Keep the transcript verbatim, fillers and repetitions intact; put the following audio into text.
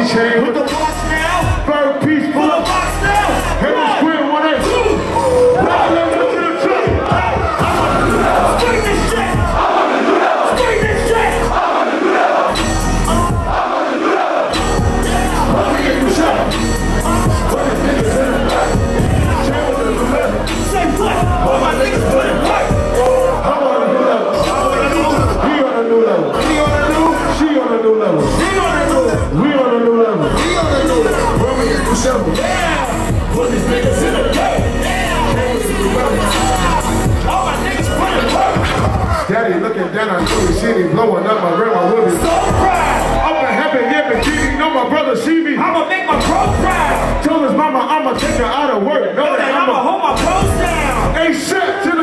chain. With the box now. Ferg piece full of box now. Heavy square one eight. Let's go to the truck. I wanna do that. Scream this shit. I wanna do that. Scream this shit. I wanna do that. I wanna do that. Yeah. Let me get you shot. Put the niggas in the back. Say what? All my niggas put it right. I wanna do that. I wanna do that. He on a new level. He on a new. She on a new level. He on a new level. We on a new level. He on a new level. When we get you shovel. Yeah. Put these niggas in the dirt. Yeah. All my niggas put it right. Daddy looking down on me, see me blowing up my rim, I will be So proud. up in heaven, yeah, but G know my brother see me. I'ma make my pro proud. Told his mama I'ma take her out of work. Know Know that that I'ma I'ma hold my pros down. ain't set to